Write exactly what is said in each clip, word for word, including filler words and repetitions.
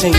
Senhor.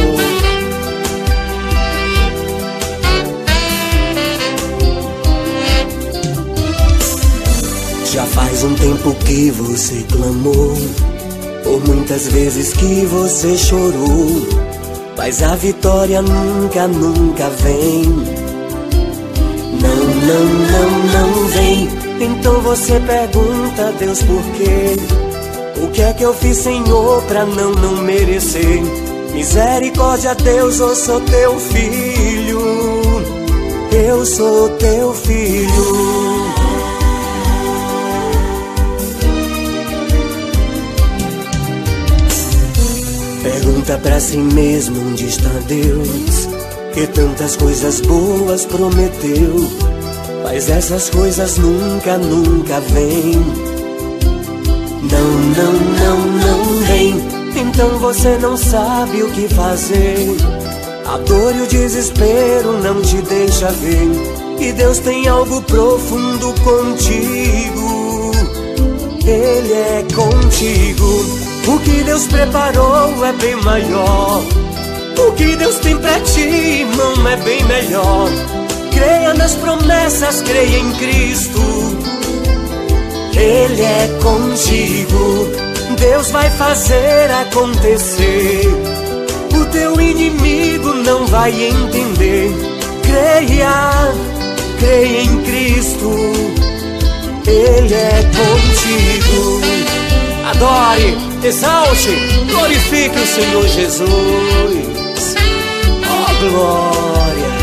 Já faz um tempo que você clamou, por muitas vezes que você chorou, mas a vitória nunca, nunca vem. Não, não, não, não vem. Então você pergunta a Deus por quê? O que é que eu fiz, Senhor, pra não, não merecer? Misericórdia, Deus, eu sou teu filho, eu sou teu filho. Pergunta pra si mesmo onde está Deus, que tantas coisas boas prometeu, mas essas coisas nunca, nunca vêm. Não, não, não, não vem. Então você não sabe o que fazer. A dor e o desespero não te deixa ver, e Deus tem algo profundo contigo. Ele é contigo. O que Deus preparou é bem maior. O que Deus tem pra ti, irmão, é bem melhor. Creia nas promessas, creia em Cristo. Ele é contigo. Deus vai fazer acontecer. O teu inimigo não vai entender. Creia, creia em Cristo. Ele é contigo. Adore, exalte, glorifique o Senhor Jesus. Oh, glória.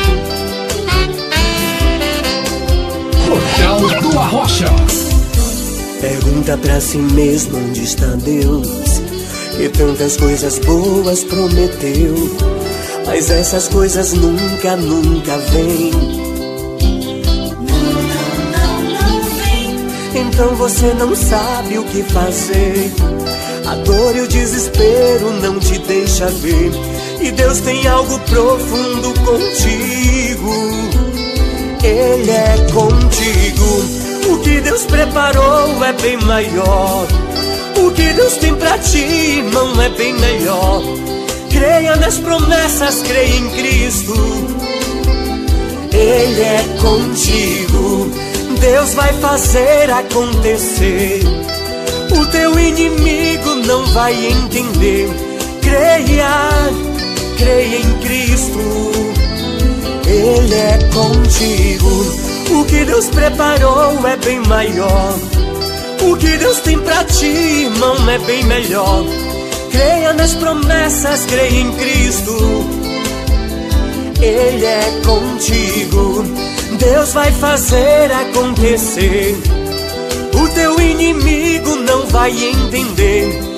Portal do Arrocha. Pergunta pra si mesmo onde está Deus, que tantas coisas boas prometeu, mas essas coisas nunca, nunca vêm. Então você não sabe o que fazer. A dor e o desespero não te deixa ver, e Deus tem algo profundo contigo. Ele é contigo. O que Deus preparou é bem maior. O que Deus tem pra ti, irmão, é bem melhor. Creia nas promessas, creia em Cristo. Ele é contigo. Deus vai fazer acontecer. O teu inimigo não vai entender. Creia, creia em Cristo. Ele é contigo. O que Deus preparou é bem maior. O que Deus tem pra ti, irmão, é bem melhor. Creia nas promessas, creia em Cristo. Ele é contigo. Deus vai fazer acontecer. O teu inimigo não vai entender.